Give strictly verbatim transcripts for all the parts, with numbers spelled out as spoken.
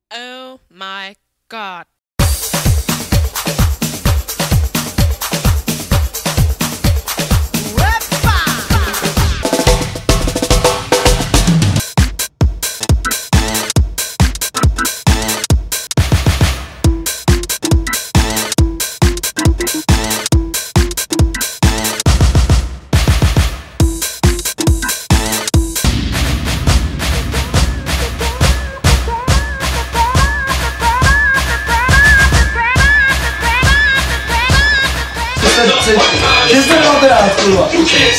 Oh my God. Že jste měl teda kurva.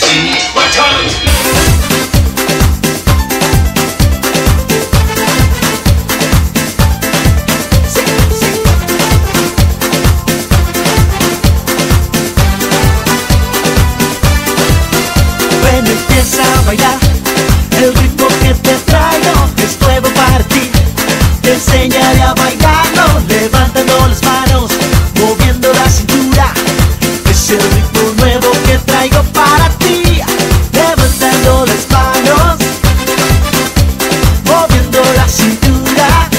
Ven, empieza a bailar, el ritmo que te traigo es nuevo para ti. Te enseñaré a bailarlo, levantando las manos, moviendo la cintura. Es el ritmo nuevo que traigo para ti. Levantando las manos, moviendo la cintura,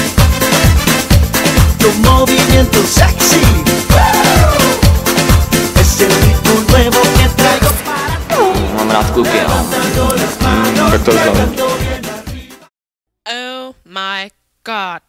con movimiento sexy. Es el ritmo nuevo que traigo para ti. Mám rád kluky, no. Tak to znamená. Oh my God.